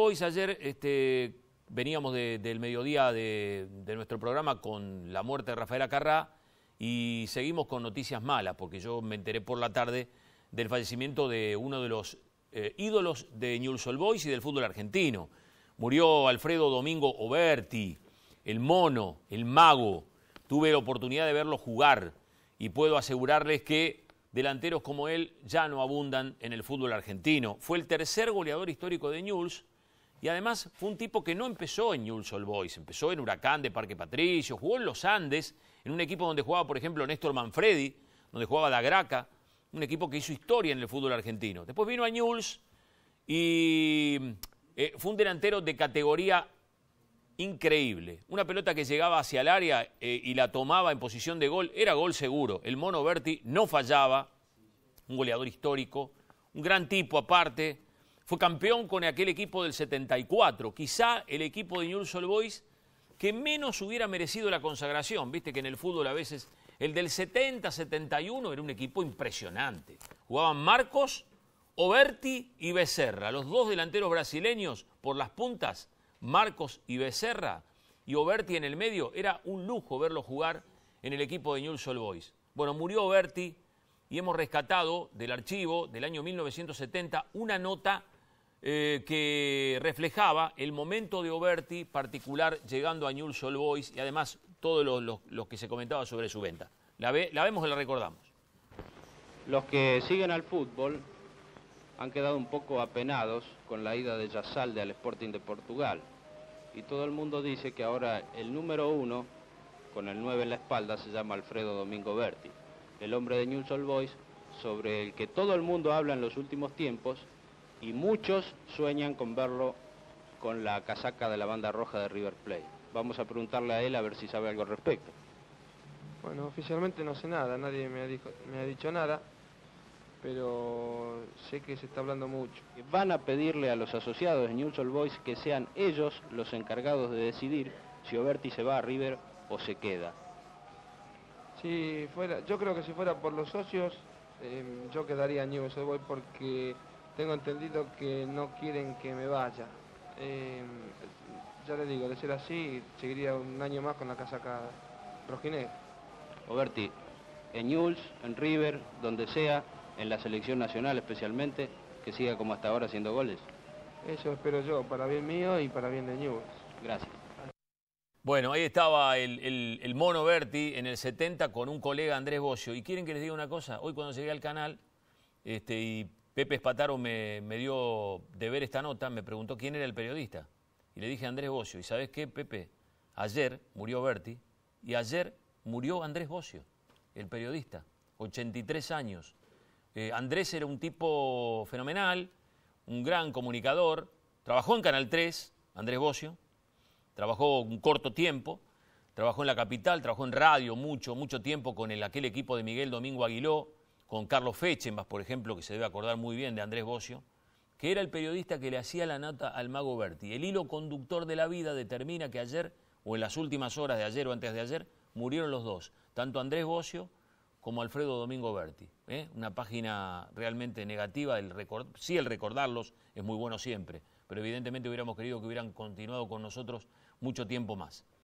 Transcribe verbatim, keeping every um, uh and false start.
Boys ayer, este, veníamos de, del mediodía de, de nuestro programa con la muerte de Rafael Acarrá y seguimos con noticias malas, porque yo me enteré por la tarde del fallecimiento de uno de los eh, ídolos de Newell's Old Boys y del fútbol argentino. Murió Alfredo Domingo Oberti, el mono, el mago. Tuve la oportunidad de verlo jugar y puedo asegurarles que delanteros como él ya no abundan en el fútbol argentino. Fue el tercer goleador histórico de Newell's y además fue un tipo que no empezó en Newell's Old Boys, empezó en Huracán de Parque Patricio, jugó en los Andes, en un equipo donde jugaba, por ejemplo, Néstor Manfredi, donde jugaba Da Graca, un equipo que hizo historia en el fútbol argentino. Después vino a Newell's y eh, fue un delantero de categoría increíble. Una pelota que llegaba hacia el área eh, y la tomaba en posición de gol, era gol seguro. El mono Oberti no fallaba, un goleador histórico, un gran tipo aparte. Fue campeón con aquel equipo del setenta y cuatro, quizá el equipo de Newell's Old Boys que menos hubiera merecido la consagración. Viste que en el fútbol a veces el del setenta, setenta y uno era un equipo impresionante. Jugaban Marcos, Oberti y Becerra, los dos delanteros brasileños por las puntas, Marcos y Becerra, y Oberti en el medio. Era un lujo verlo jugar en el equipo de Newell's Old Boys. Bueno, murió Oberti y hemos rescatado del archivo del año mil novecientos setenta una nota eh, que reflejaba el momento de Oberti particular llegando a Newell's Old Boys y además todo lo, lo, lo que se comentaba sobre su venta. La, ve, la vemos y la recordamos. Los que siguen al fútbol han quedado un poco apenados con la ida de Yazalde al Sporting de Portugal. Y todo el mundo dice que ahora el número uno, con el nueve en la espalda, se llama Alfredo Domingo Oberti, el hombre de Newell's Old Boys, sobre el que todo el mundo habla en los últimos tiempos, y muchos sueñan con verlo con la casaca de la banda roja de River Plate. Vamos a preguntarle a él a ver si sabe algo al respecto. Bueno, oficialmente no sé nada, nadie me ha, dijo, me ha dicho nada, pero sé que se está hablando mucho. Van a pedirle a los asociados de Newell's Old Boys que sean ellos los encargados de decidir si Oberti se va a River o se queda. Si fuera, yo creo que si fuera por los socios, eh, yo quedaría en Newell's Old Boys porque tengo entendido que no quieren que me vaya. Eh, ya le digo, de ser así, seguiría un año más con la casaca rojinegra. Oberti, en Newell's, en River, donde sea, en la selección nacional especialmente, que siga como hasta ahora haciendo goles. Eso espero yo, para bien mío y para bien de Newell's. Gracias. Bueno, ahí estaba el, el, el mono Oberti en el setenta con un colega, Andrés Bocio. Y quieren que les diga una cosa, hoy cuando llegué al canal este, y Pepe Espataro me, me dio de ver esta nota, me preguntó quién era el periodista. Y le dije Andrés Bocio. ¿Y sabes qué, Pepe? Ayer murió Oberti y ayer murió Andrés Bocio, el periodista, ochenta y tres años. Eh, Andrés era un tipo fenomenal, un gran comunicador, trabajó en Canal tres, Andrés Bocio, trabajó un corto tiempo, trabajó en La Capital, trabajó en radio mucho, mucho tiempo con el, aquel equipo de Miguel Domingo Aguiló, con Carlos Fechenbach, por ejemplo, que se debe acordar muy bien de Andrés Bocio, que era el periodista que le hacía la nota al mago Oberti. El hilo conductor de la vida determina que ayer, o en las últimas horas de ayer o antes de ayer, murieron los dos, tanto Andrés Bocio como Alfredo Domingo Oberti. ¿eh? Una página realmente negativa, el record... sí el recordarlos es muy bueno siempre, pero evidentemente hubiéramos querido que hubieran continuado con nosotros mucho tiempo más.